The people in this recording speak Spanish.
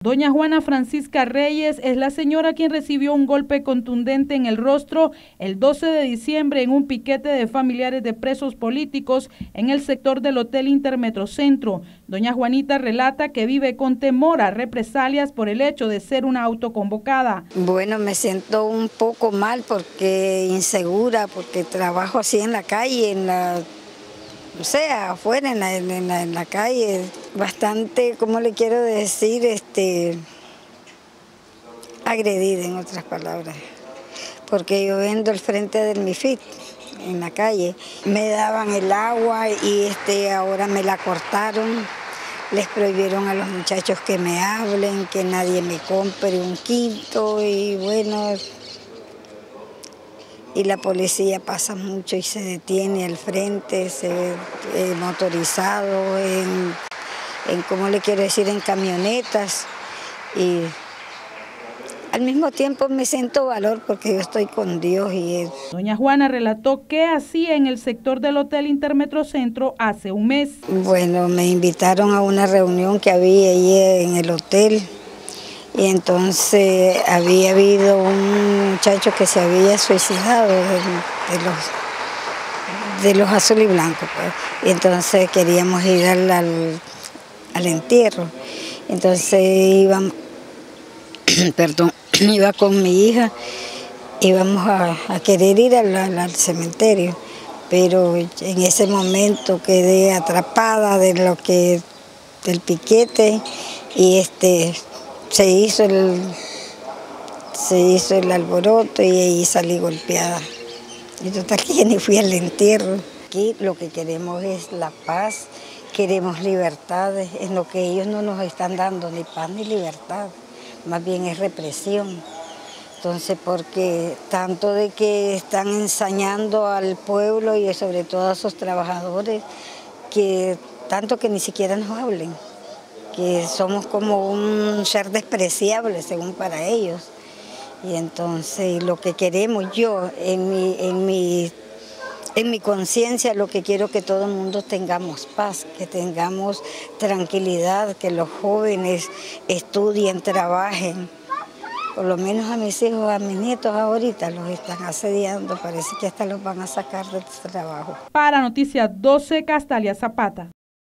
Doña Juana Francisca Reyes es la señora quien recibió un golpe contundente en el rostro el 12 de diciembre en un piquete de familiares de presos políticos en el sector del Hotel Intermetrocentro. Doña Juanita relata que vive con temor a represalias por el hecho de ser una autoconvocada. Bueno, me siento un poco mal porque insegura, porque trabajo así en la calle, o sea, afuera en la calle, bastante, ¿cómo le quiero decir? Agredida, en otras palabras, porque yo vendo al frente del MIFID, en la calle. Me daban el agua y ahora me la cortaron. Les prohibieron a los muchachos que me hablen, que nadie me compre un quinto y bueno... Y la policía pasa mucho y se detiene al frente, motorizado, ¿cómo le quiero decir?, en camionetas. Y al mismo tiempo me siento valor porque yo estoy con Dios. Doña Juana relató qué hacía en el sector del Hotel Intermetrocentro hace un mes. Bueno, me invitaron a una reunión que había allí en el hotel. Y entonces había habido un muchacho que se había suicidado de los azul y blanco, pues. Y entonces queríamos ir al entierro. Entonces iba con mi hija, íbamos a querer ir al cementerio, pero en ese momento quedé atrapada del piquete y se hizo el alboroto y ahí salí golpeada. Y total que ya ni fui al entierro. Aquí lo que queremos es la paz, queremos libertades, en lo que ellos no nos están dando ni paz ni libertad, más bien es represión. Entonces, porque tanto de que están ensañando al pueblo y sobre todo a esos trabajadores, que tanto que ni siquiera nos hablen, que somos como un ser despreciable según para ellos. Y entonces lo que queremos yo, en mi conciencia, lo que quiero que todo el mundo tengamos paz, que tengamos tranquilidad, que los jóvenes estudien, trabajen. Por lo menos a mis hijos, a mis nietos ahorita los están asediando, parece que hasta los van a sacar del trabajo. Para Noticias 12, Castalia Zapata.